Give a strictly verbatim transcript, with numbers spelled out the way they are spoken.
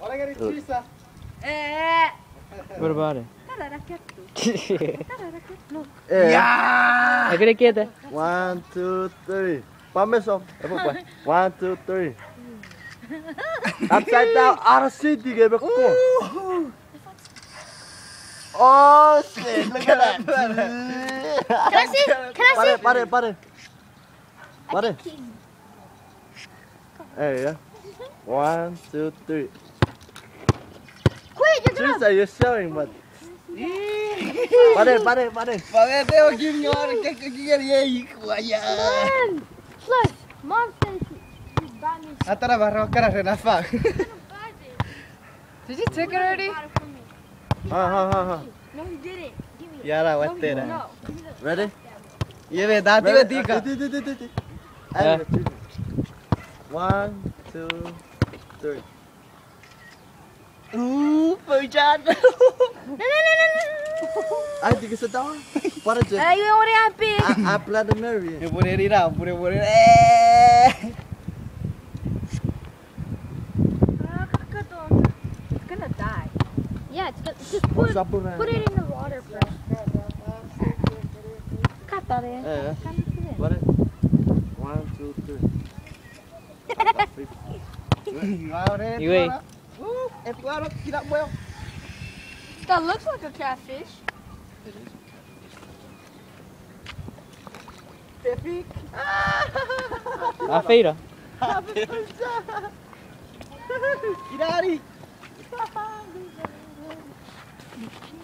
Eh. What about it? Yeah. Agora quieta. One, two, three. Palmas off. One, two, three. Upside down. Out of city. Give it. Oh shit! Look at that. Can I see? Can I see? Pare, pare, pare. Pare. Hey, yeah. One, two, three. Wait, you're gonna. Teresa, you're showing, but. Pare, pare, pare. Pare, tengo que ir ahora. ¿Qué quería ir? Flush. Flush. Mom says she's buying me. Hasta la barra cara Renafa. Did you take it already? Ha, ha, ha, ha. No, he didn't. Give me. Yara, No, what's he- that? No. Ready? ये वे दाती को तीखा. Yeah. One, two, three. Ooh, pujat. No, no, no, no, no. Ay, tiga sa daw. Para dyan. Ay, yung ori happy. I, I plan to marry ये you. पूरे रीरा, पूरे पूरे. Eh. It's gonna die. Yeah, it's gonna. Just put, What's up with that? put it in the water first. Kata rin. Eh, Kata rin. Pare. One, two, three. Yui. Ooh, epwiri, tidak boy. That looks like a catfish. Tefik. A feira. Kirari.